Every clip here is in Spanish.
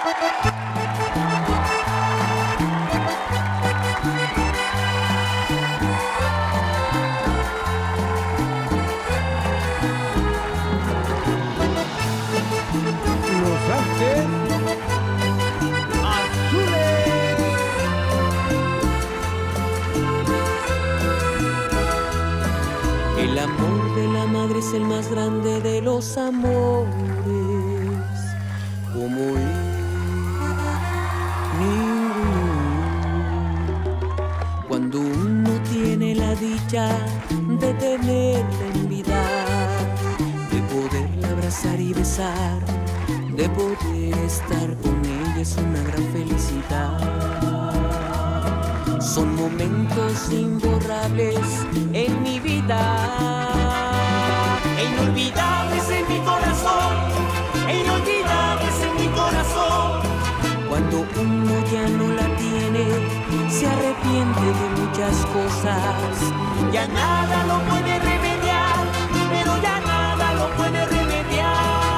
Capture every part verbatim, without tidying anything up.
El amor de la madre es el más grande de los amores, como él, ninguno. Cuando uno tiene la dicha de tenerla en vida, de poderla abrazar y besar, de poder estar con ella, es una gran felicidad. Son momentos imborrables en mi vida, e inolvidables en mi corazón, e inolvidables en mi corazón. Cuando uno ya no la tiene, se arrepiente de muchas cosas. Ya nada lo puede remediar, pero ya nada lo puede remediar.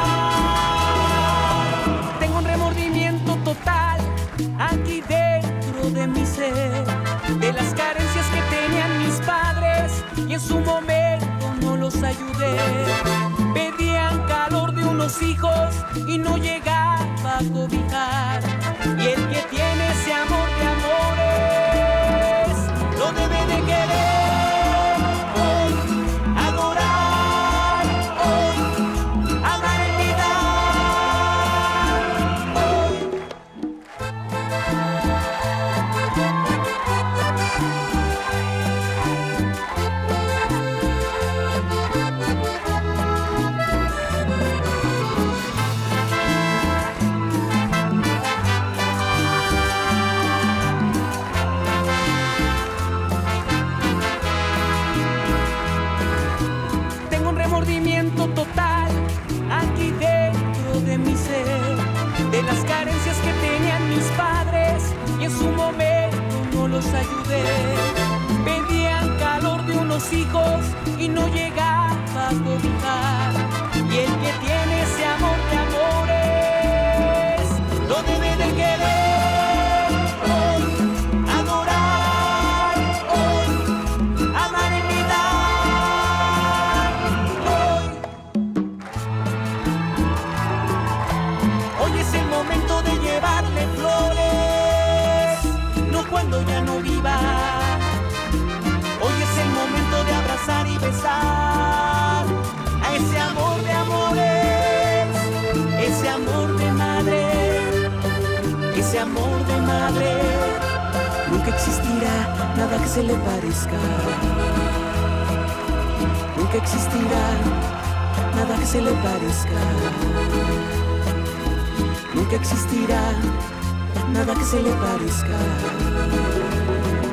Tengo un remordimiento total aquí dentro de mi ser, de las carencias que tenían mis padres y en su momento no los ayudé. Pedían calor de unos hijos y no llegaba a cobijar. Y el que tiene ese amor de amores lo debe de querer hoy, adorar hoy, amar en vida hoy. Total aquí dentro de mi ser, de las carencias que tenían mis padres y en su momento no los ayudé. Pedían calor de unos hijos y no llegaba a cobijar. Y el que tiene ese amor de amores lo debe de querer hoy, adorar hoy, amar en vida. Momento de llevarle flores, no cuando ya no viva. Hoy es el momento de abrazar y besar a ese amor de amores, ese amor de madre, ese amor de madre. Nunca existirá nada que se le parezca, nunca existirá nada que se le parezca. Nunca existirá nada que se le parezca.